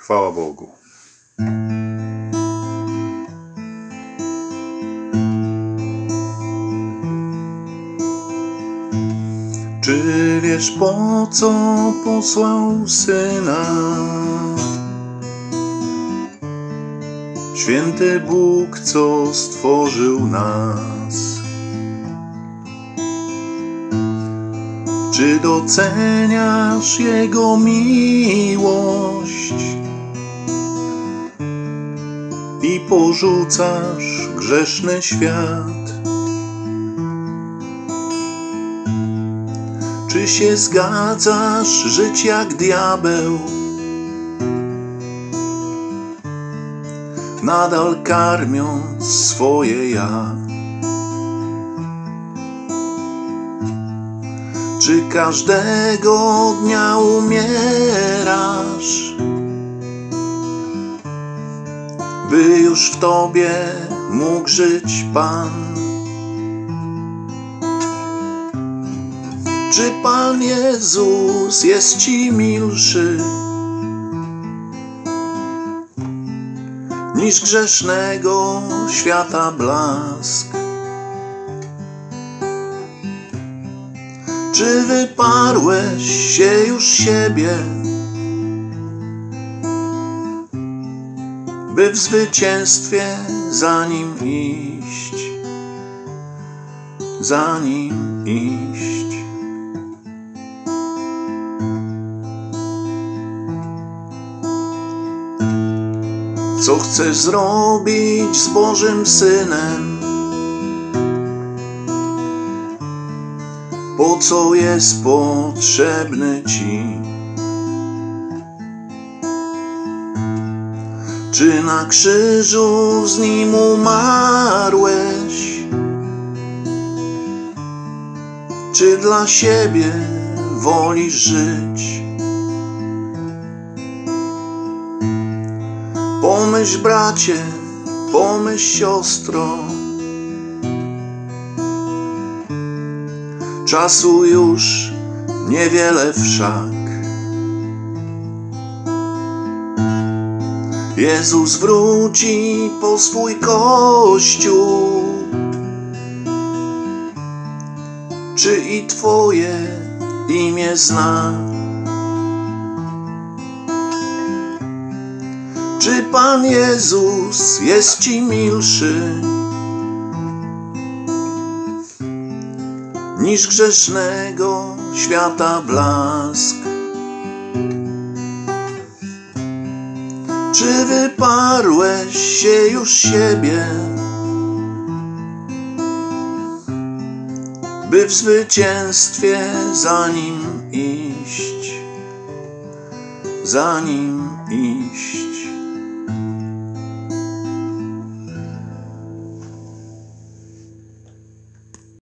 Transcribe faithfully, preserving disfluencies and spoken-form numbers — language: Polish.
Chwała Bogu. Czy wiesz, po co posłał Syna? Święty Bóg, co stworzył nas. Czy doceniasz Jego miłość i porzucasz grzeszny świat? Czy się zgadzasz żyć jak diabeł, nadal karmiąc swoje ja? Czy każdego dnia umierasz, by już w Tobie mógł żyć Pan? Czy Pan Jezus jest Ci milszy niż grzesznego świata blask? Czy wyparłeś się już siebie, by w zwycięstwie za Nim iść, za Nim iść? Co chcesz zrobić z Bożym Synem? Po co jest potrzebny Ci? Czy na krzyżu z Nim umarłeś? Czy dla siebie wolisz żyć? Pomyśl, bracie, pomyśl, siostro, czasu już niewiele wszak. Jezus wróci po swój Kościół. Czy i Twoje imię zna? Czy Pan Jezus jest Ci milszy niż grzesznego świata blask? Czy wyparłeś się już siebie, by w zwycięstwie za Nim iść, za Nim iść?